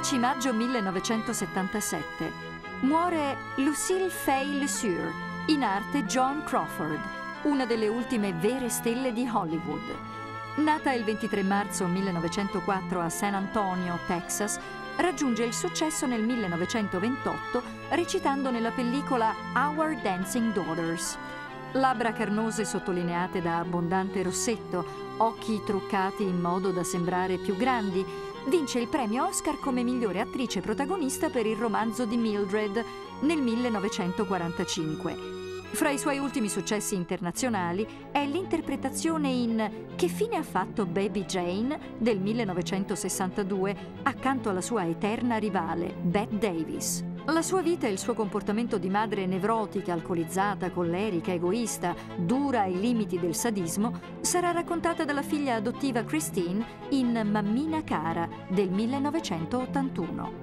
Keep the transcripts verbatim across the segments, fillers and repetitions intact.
dieci maggio millenovecentosettantasette. Muore Lucille Fay Le Sueur, in arte Joan Crawford, una delle ultime vere stelle di Hollywood. Nata il ventitré marzo millenovecentoquattro a San Antonio, Texas, raggiunge il successo nel millenovecentoventotto recitando nella pellicola Our Dancing Daughters. Labbra carnose sottolineate da abbondante rossetto, occhi truccati in modo da sembrare più grandi, vince il premio Oscar come migliore attrice protagonista per il romanzo di Mildred nel millenovecentoquarantacinque. Fra i suoi ultimi successi internazionali è l'interpretazione in Che fine ha fatto Baby Jane del millenovecentosessantadue accanto alla sua eterna rivale Bette Davis. La sua vita e il suo comportamento di madre nevrotica, alcolizzata, collerica, egoista, dura ai limiti del sadismo, sarà raccontata dalla figlia adottiva Christine in Mammina cara del millenovecentottantuno.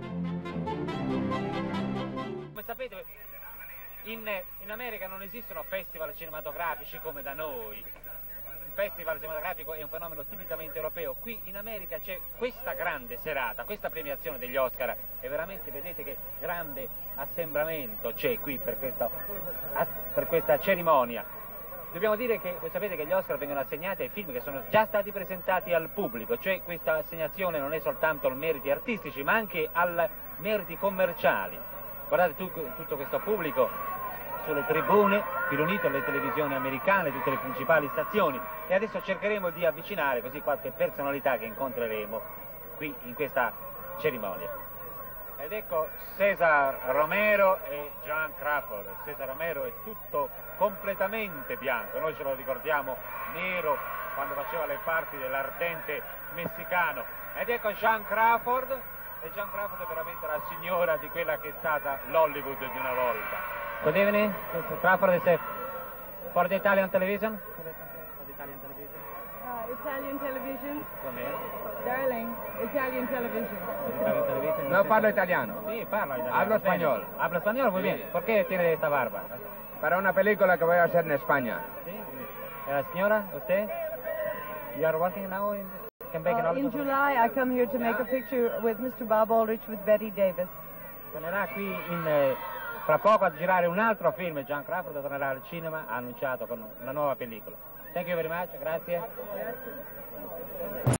Come sapete, in, in America non esistono festival cinematografici come da noi. Il festival cinematografico è un fenomeno tipicamente europeo. Qui in America c'è questa grande serata, questa premiazione degli Oscar, e veramente vedete che grande assembramento c'è qui per questa, per questa cerimonia. Dobbiamo dire che voi sapete che gli Oscar vengono assegnati ai film che sono già stati presentati al pubblico, cioè questa assegnazione non è soltanto ai meriti artistici ma anche ai meriti commerciali. Guardate tu, tutto questo pubblico sulle tribune, riunito alle televisioni americane, tutte le principali stazioni, e adesso cercheremo di avvicinare così qualche personalità che incontreremo qui in questa cerimonia. Ed ecco César Romero e Joan Crawford. César Romero è tutto completamente bianco, noi ce lo ricordiamo nero quando faceva le parti dell'ardente messicano. Ed ecco Joan Crawford, e Joan Crawford è veramente la signora di quella che è stata l'Hollywood di una volta. Good evening, Crawford is for the Italian television? For the Italian television? Uh, Italian television. Come? Darling, Italian television. Italian television. No parlo italiano. Sí, parlo italiano. Hablo español. Hablo español, muy Sí. bien. ¿Por qué tiene esta barba? Para una película que voy a hacer en España. Sí. La señora, usted? You are working now in Quebec and Uh, in Hollywood? July, I come here to make a picture with Mister Bob Aldrich with Betty Davis. Tornerà qui in, eh, fra poco a girare un altro film. Joan Crawford tornerà al cinema, ha annunciato con una nuova pellicola. Thank you very much, grazie.